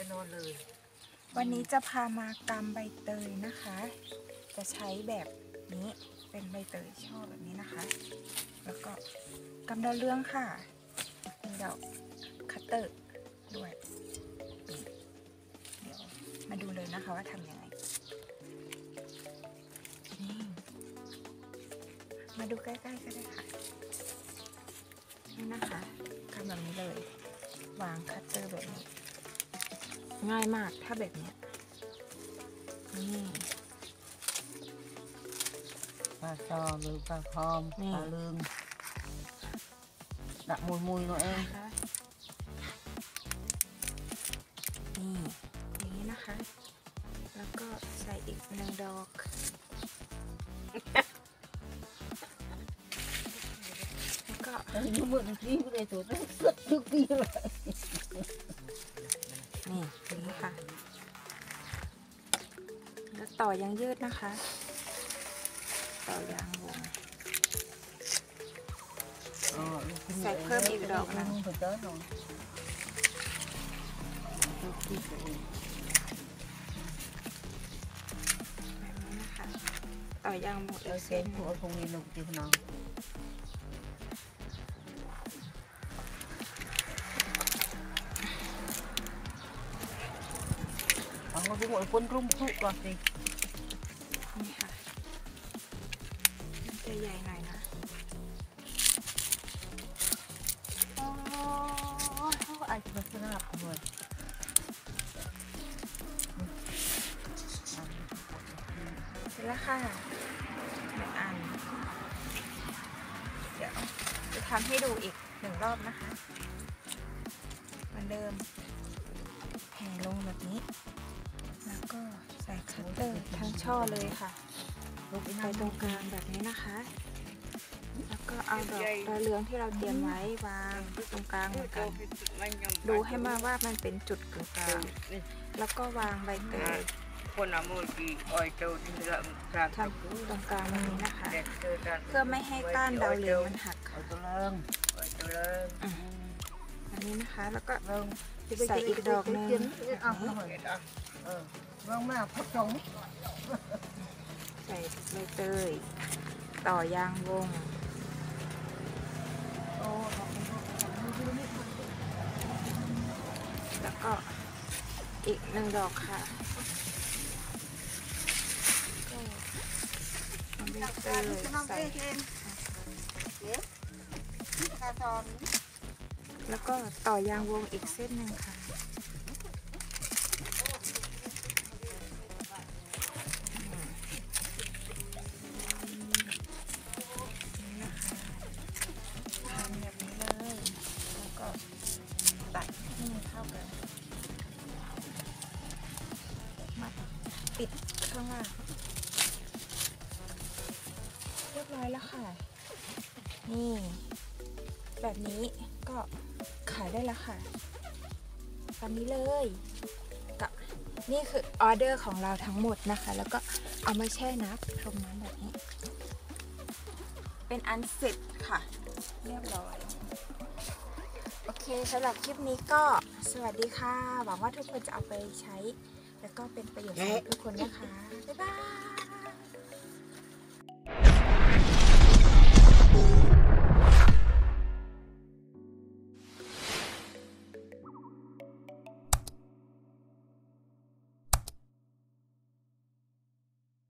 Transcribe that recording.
จะนอนเลยวันนี้จะพามากำใบเตยนะคะ จะใช้แบบนี้เป็นใบเตยช่อแบบนี้นะคะ แล้วก็กำดาวเรืองค่ะมีดอกคัตเตอร์ด้วยเดี๋ยวมาดูเลยนะคะว่าทำยังไงนี่มาดูใกล้ๆก็ได้ค่ะนี่นะคะทำแบบนี้เลยวางคัตเตอร์แบบนี้ง่ายมากถ้าแบบนี้นี่ปลาซอหรือปลาคอมปลาลืมดักมุยๆหน่อยเองนะคะนี่อย่างนี้นะคะ แล้วก็ใส่อีกหนึ่งดอกแล้วก็ยุ่งมือที่ไม่ได้ตัวนั้นสุดทุกปีเลยนี่อย่างนี้ค่ะ แล้วต่อยังยืดนะคะ ต่อยางวงใส่เพิ่มอีกดอกนึงแบบนี้นะคะต่อยางหมดเลยเส้นหัวคงมีลงจีบน้องเอามาดูหัวคนรุ่มทุกก่อนสินี่ค่ะมันจะใหญ่หน่อยนะไอ้ตัวสนับเลยเสร็จแล้วค่ะหนึ่งอันเดี๋ยวจะทำให้ดูอีกหนึ่งรอบนะคะเหมือนเดิมแผ่ลงแบบนี้แล้วก็ใส่คัตเตอร์ทั้งช่อเลยค่ะไปตรงกลางแบบนี้นะคะแล้วก็เอาดอกดาวเรืองที่เราเตรียมไว้วางที่ตรงกลางเหมือนกันดูให้มาว่ามันเป็นจุดกลางแล้วก็วางใบเตยคนละมือกี่อ้อยโตที่เราทำตรงกลางแบบนี้นะคะเพื่อไม่ให้ก้านดาวเรืองมันหักค่ะอันนี้นะคะแล้วก็ใส่อีกดอกนึงว่างมากพักสงใส่ใบเตยต่อยางวงแล้วก็อีกหนึ่งดอกค่ะใบเตยใส่แล้วก็ต่อยางวงอีกเส้นหนึ่งค่ะปิดข้างล่างเรียบร้อยแล้วค่ะ นี่แบบนี้ก็ขายได้แล้วค่ะตามนี้เลยกับนี่คือออเดอร์ของเราทั้งหมดนะคะ แล้วก็เอามาแช่น้ำพรมน้ำแบบนี้เป็นอันเสร็จค่ะเรียบร้อยโอเคสำหรับคลิปนี้ก็สวัสดีค่ะหวังว่าทุกคนจะเอาไปใช้แล้วก็เป็นประโยชน์สำหรับทุกคนนะคะ บ๊ายบาย